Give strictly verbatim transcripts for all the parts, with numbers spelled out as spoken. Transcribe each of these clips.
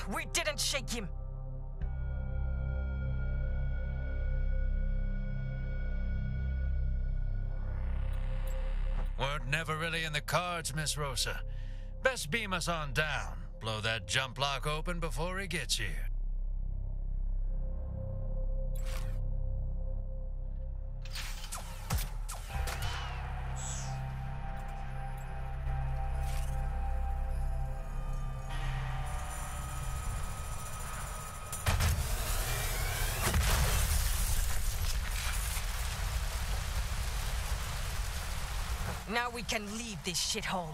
We didn't shake him. Weren't never really in the cards, Miss Rosa. Best beam us on down. Blow that jump lock open before he gets here. Now we can leave this shithole.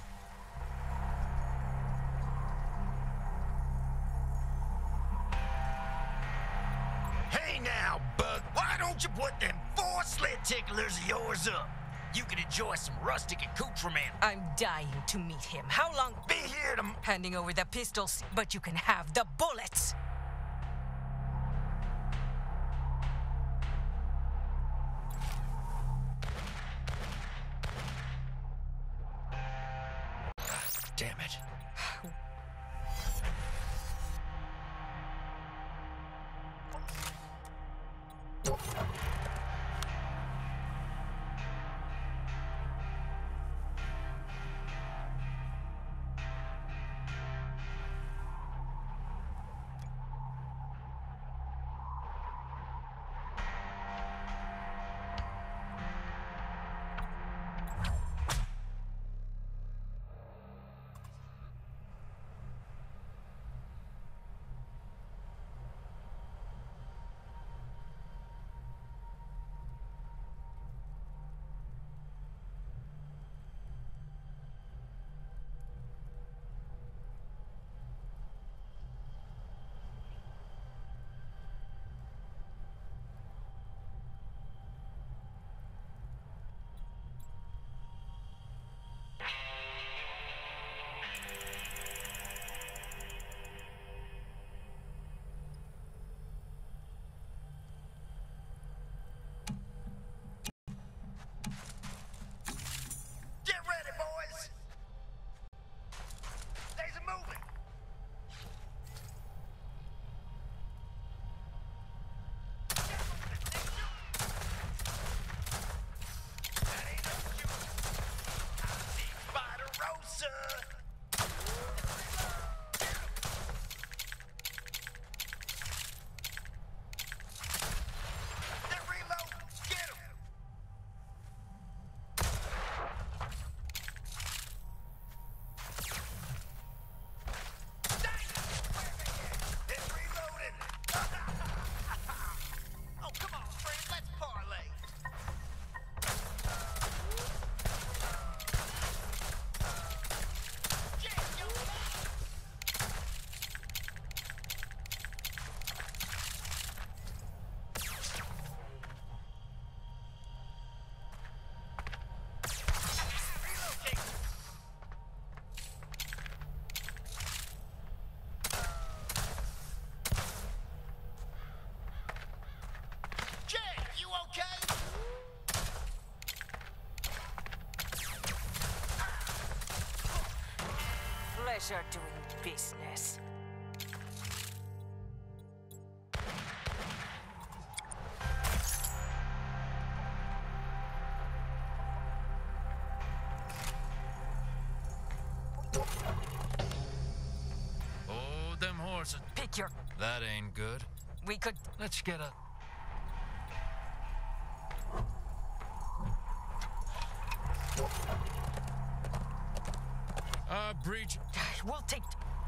Hey now, Bug, why don't you put them four sled ticklers of yours up? You can enjoy some rustic accoutrement. I'm dying to meet him. How long? Be here to... Handing over the pistols, but you can have the bullets. Damn it. Get ready, boys! There's a movement! That ain't no shooting. I see Spider Rosa! They're reloading! Get 'em! It's reloaded! Oh, come on, friend, let's parlay! Jam your relocate! Jay, you okay? Pleasure doing business. Oh, them horses. Pick your... That ain't good. We could... Let's get a... Uh, breach. We'll take...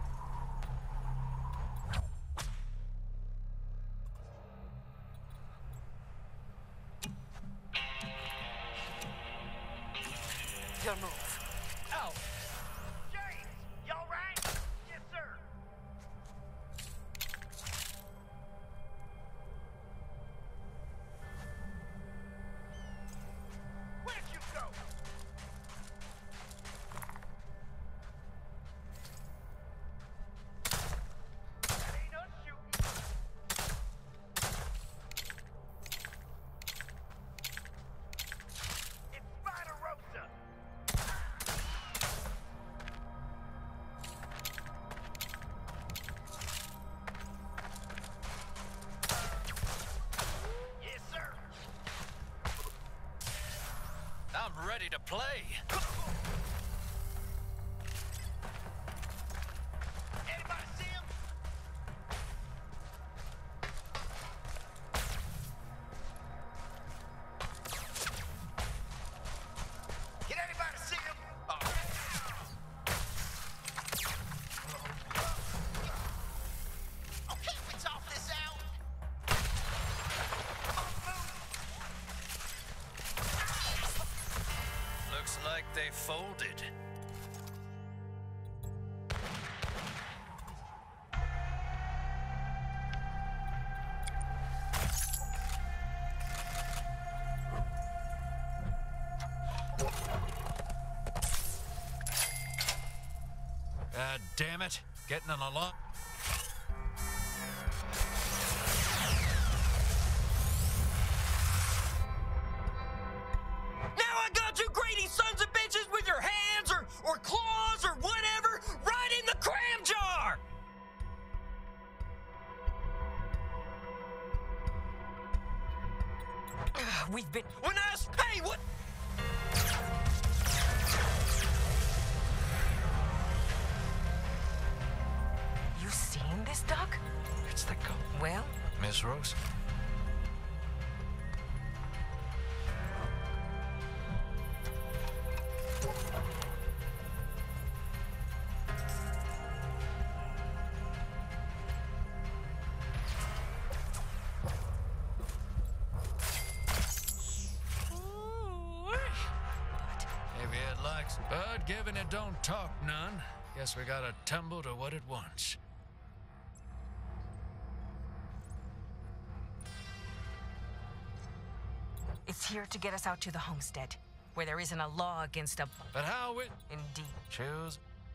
Your move. Oh! James, you all right? Yes, sir. Where'd you go? That ain't us shooting. It's Spider Rosa. ready to play. Anybody see him? Can anybody see him? Oh. Okay, we talk this out. Looks like they folded. God damn it. Getting on a lot. Now I got you greedy sons of bitches with your hands or, or claws or whatever right in the cram jar! Ugh, we've been. When I s- hey, what? You seen this, Doc? It's the go. Well, Miss Rose? Maybe it likes, but given it don't talk none, guess we gotta tumble to what it wants. it's here to get us out to the homestead, where there isn't a law against a. But how we Indeed. choose?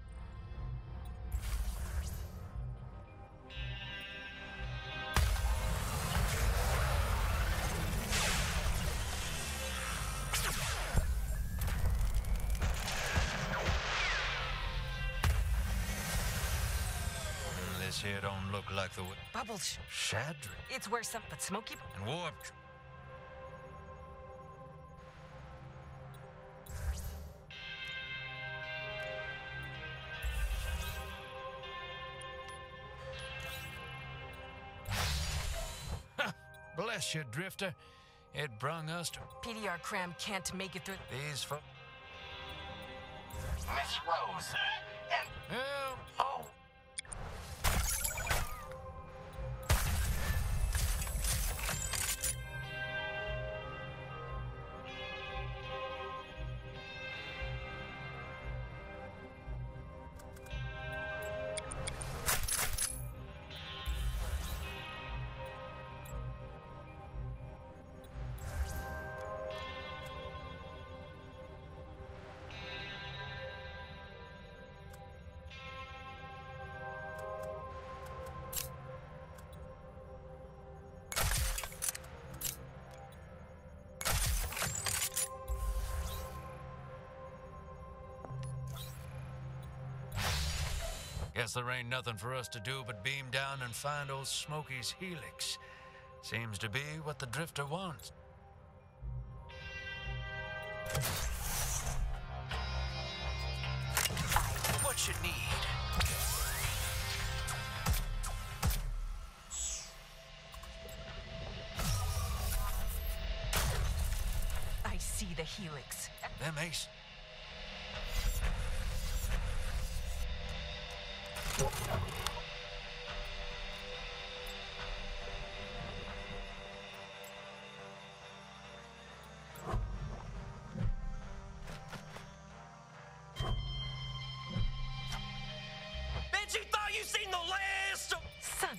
Mm, This here don't look like the w- Bubbles. Shadry It's where some. But Smoky. and Warp. Bless you, Drifter. It brung us to P D R Cram can't make it through. these fo- Miss Rose. And Well, oh, guess there ain't nothing for us to do but beam down and find old Smokey's helix. Seems to be what the Drifter wants. what you need? I see the helix. Them Ace. Bet you thought you seen the last of... Son.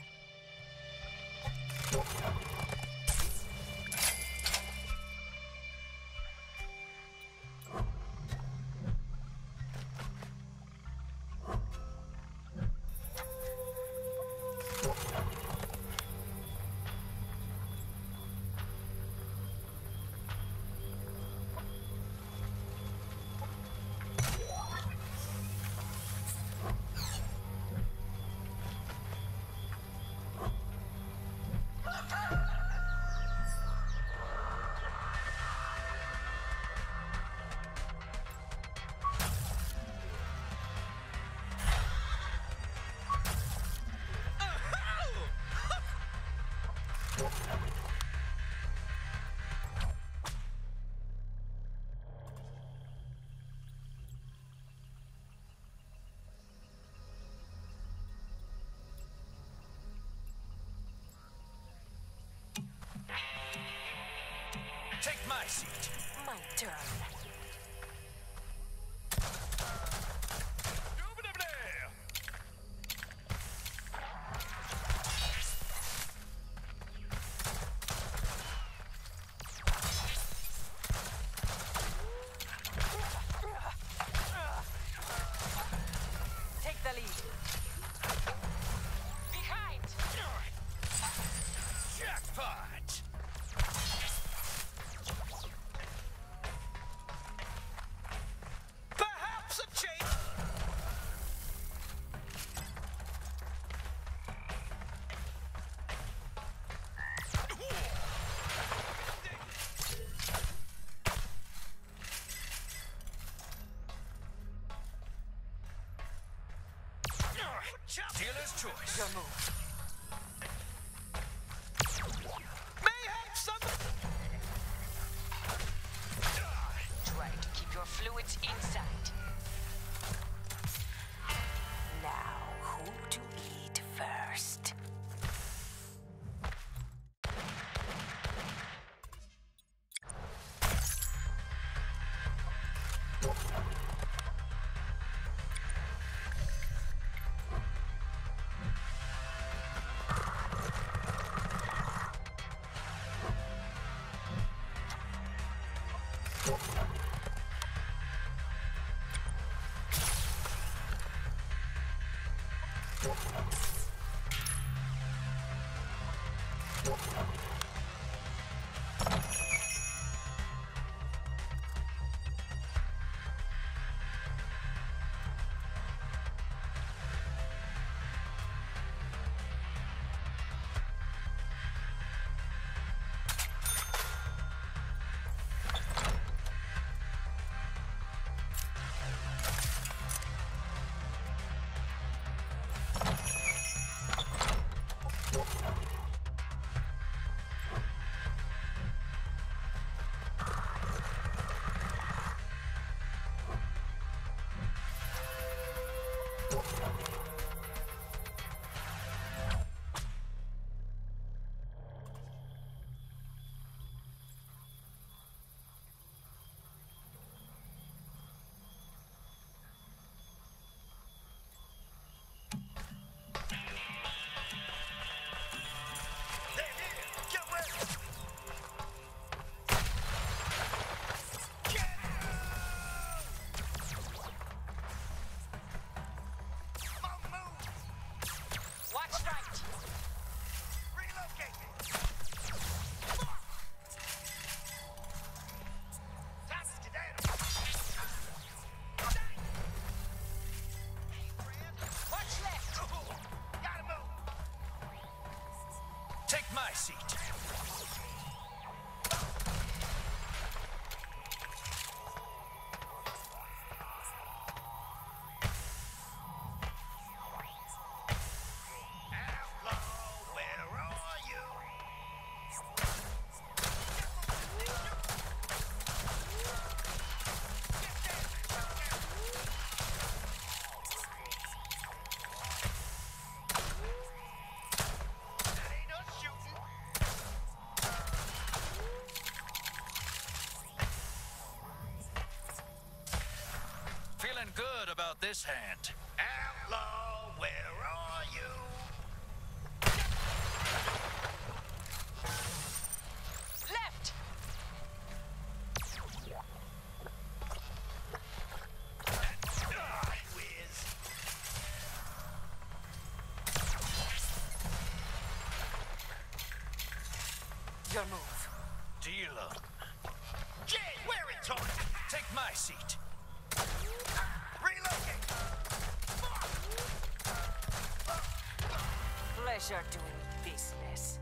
Take my seat. My turn. Take the lead. Behind. Jackpot. Perhaps a change. Dealer's choice. Your move. Mayhap some. Try to keep your fluids inside. Now, who to eat first? Take my seat. Feeling good about this hand. Outlaw, where are you? Left! Ah, whiz. Your move. Dealer. Jay, where it on? Take my seat. Relocate. Pleasure doing business.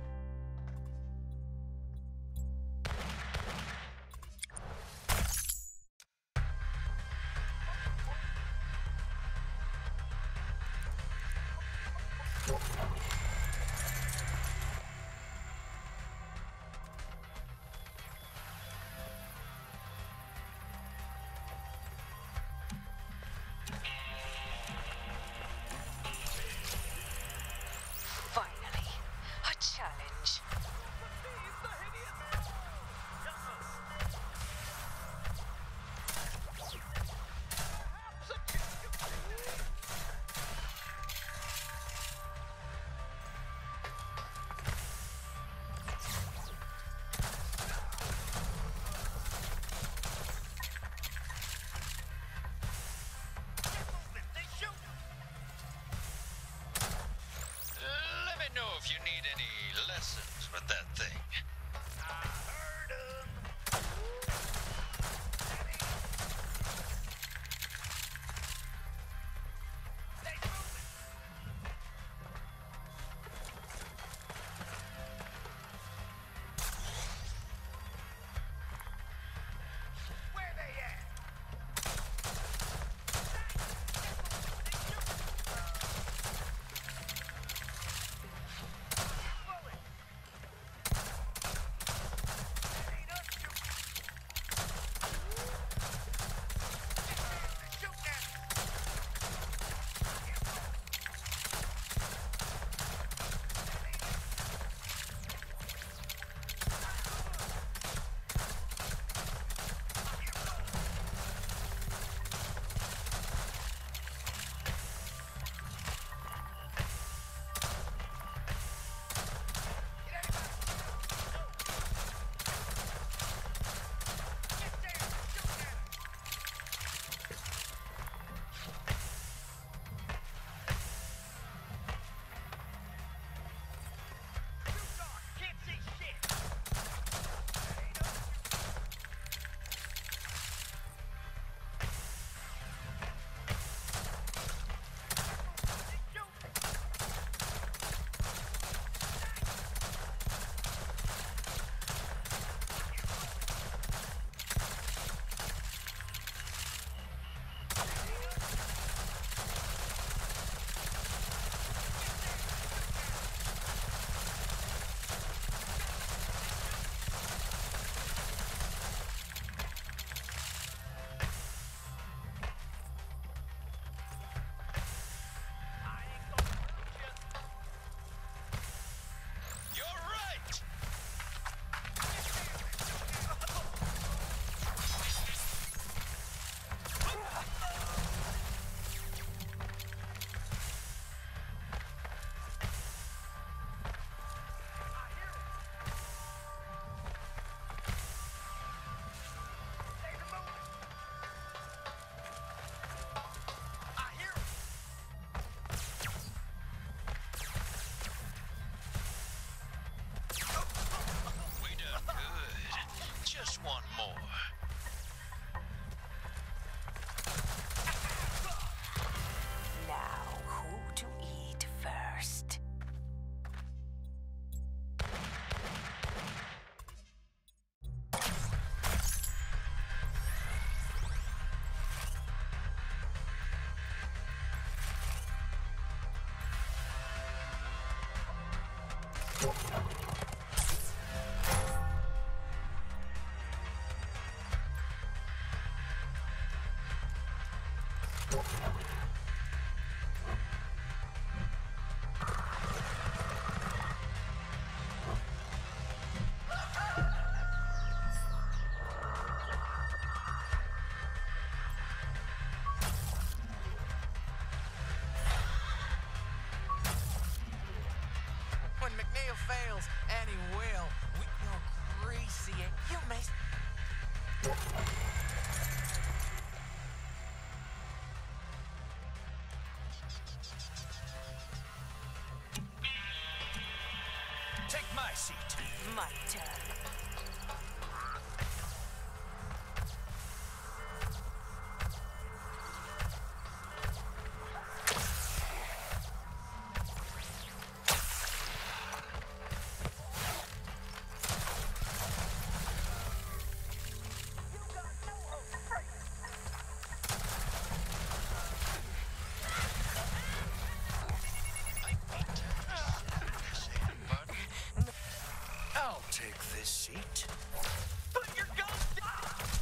that thing. I heard 'em. Stay moving. Where they at? Bullet. That ain't us shooting. They're shooting at us. You're right! We done good. Just one more. Now, who to eat first? When McNeil fails, and he will, we will greasy it. You may... Take my seat. My turn. I'll take this seat. Put your guns down!